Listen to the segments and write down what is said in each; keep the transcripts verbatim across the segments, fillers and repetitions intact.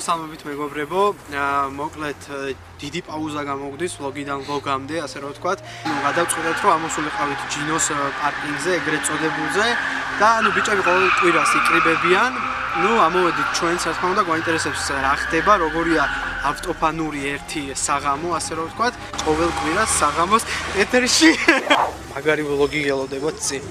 მოგესალმებით მეგობრებო, მოკლედ დიდი პაუზა გამოგდის ვლოგიდან ვლოგამდე, ასე რომ ვთქვათ. ნუ გადავწყვეტეთ, რომ ამოსულიყავით ჯინოს პარკინგზე, ეგრეთ წოდებულზე და ანუ ბიჭები ყოველ კვირას იკრიბებიან. ნუ ამოვედით ჩვენც, რა თქმა უნდა, გვაინტერესებს რა ხდება, როგორია ავტოფანური ერთი საღამო, ასე რომ ვთქვათ, ყოველ კვირას საღამოს ეთერში. მაგარი ვლოგი გელოდებათ წინ.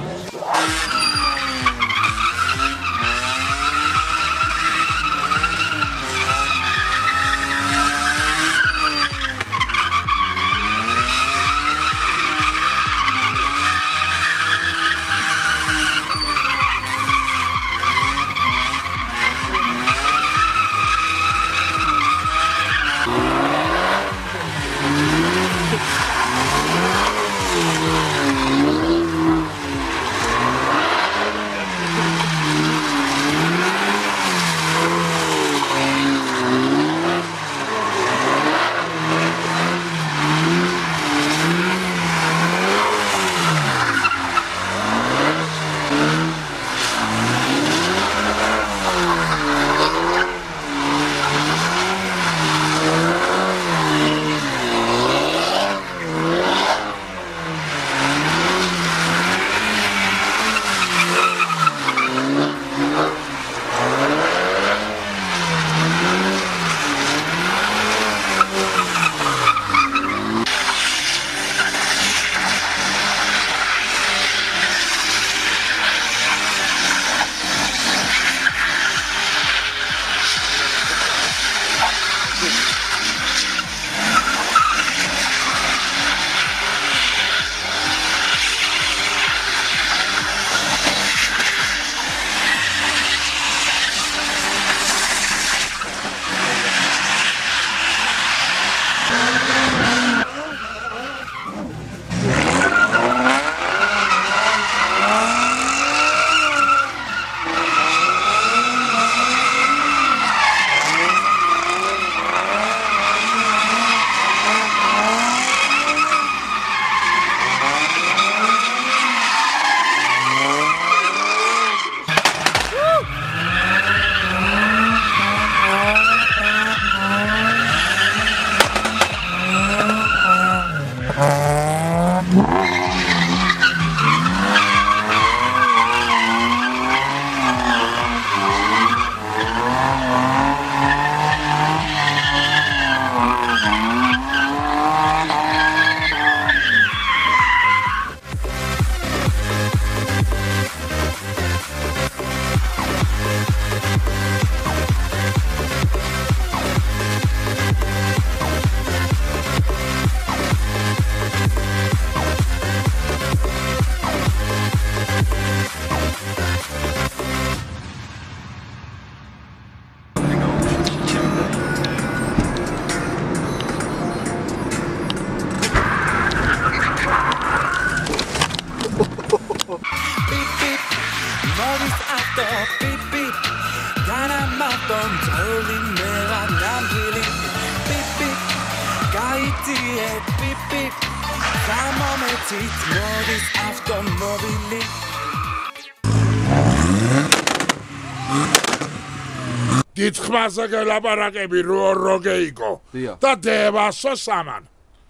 Ditxmasa gelabarakebi ro rogeiko. Da devaso saman.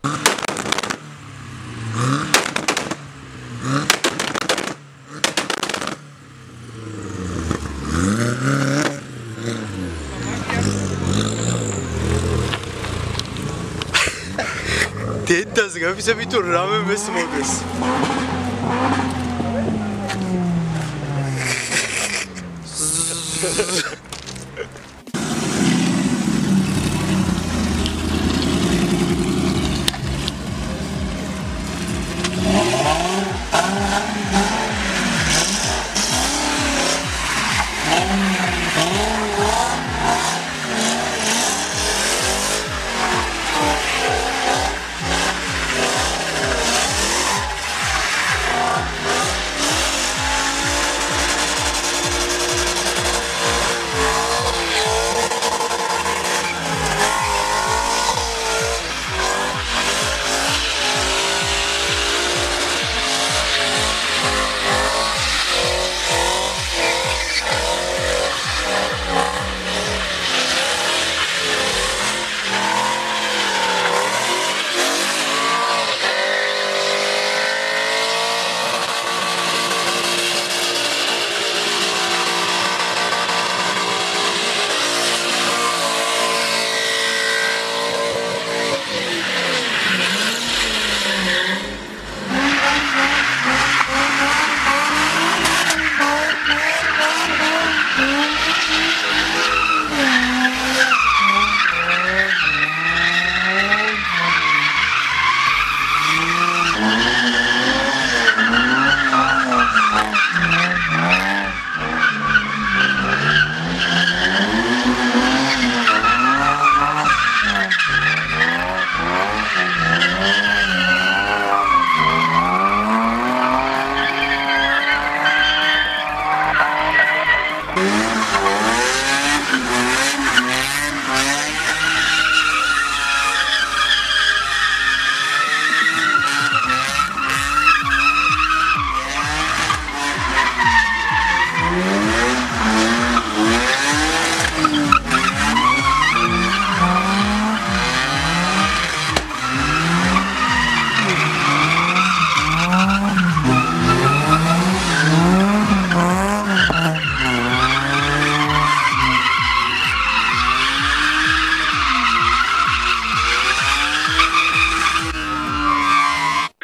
Dedas gafisები თუ რამე მესმოდეს.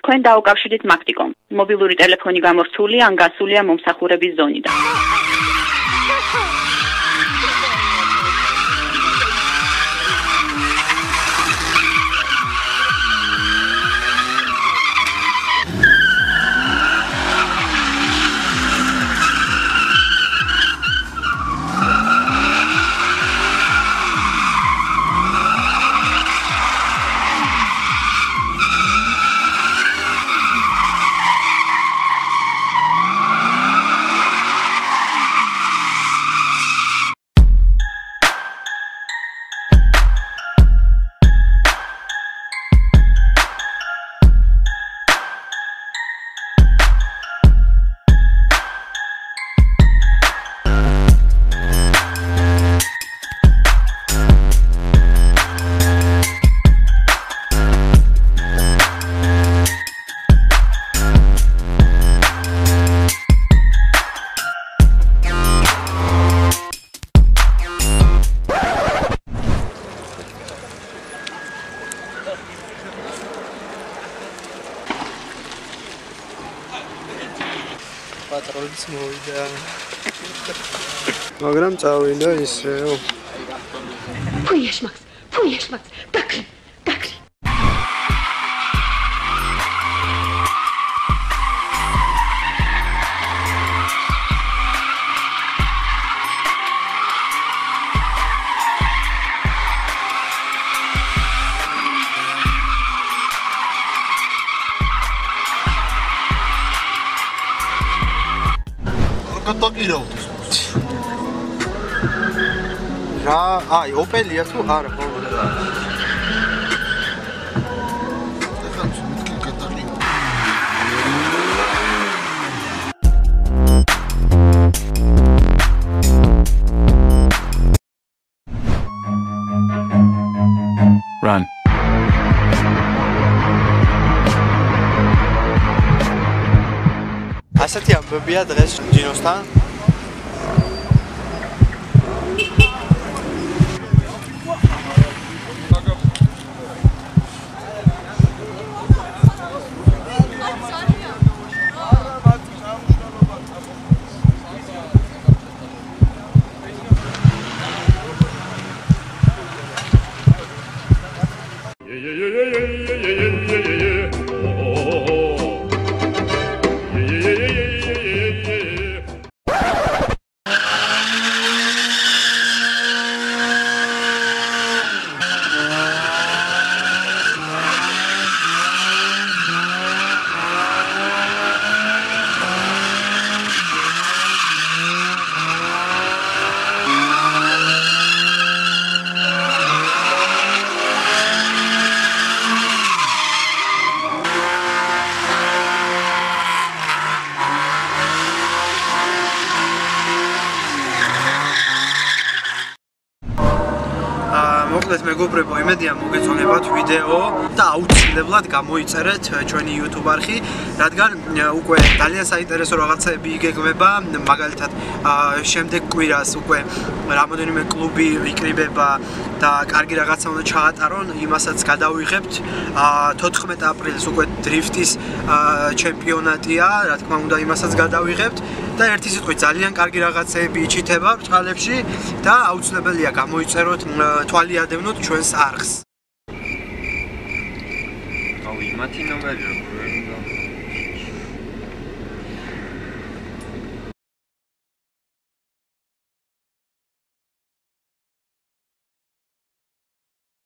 თქვენ დაუკავშირდით მაქტიკომ. მობილური ტელეფონი გამორთულია ან გასულია მომსახურების ზონიდან. Patrol's mowida. მაგრამ წავიდა ისევ. Pujesz, Max, pujesz, Max, dakli, dakli. რა, აი, ოპელია თუ არა, ხოლმე. Run. ასეთი ამბებია დღეს ჯინოსთან. მოკლედ მეგობრებო, იმედია მოგეწონებათ ვიდეო და აუცილებლად გამოიწერეთ ჩვენი YouTube არხი, რადგან უკვე ძალიან საინტერესო რაღაცები იგეგმება, მაგალითად შემდეგ კვირას უკვე რამოდენიმე კლუბი იკრიბება და კარგი რაღაცა უნდა ჩაატარონ, იმასაც გადავიღებთ. თოთხმეტ აპრილს უკვე დრიფტის ჩემპიონატია, რა თქმა უნდა, იმასაც გადავიღებთ და ერთი სიტყვით ძალიან კარგი რაღაცები იჩითება ბრწყალებში და აუცილებელია გამოიწეროთ, თვალიადევნოთ ჩვენს არხს. აუ, იმათი ნომერი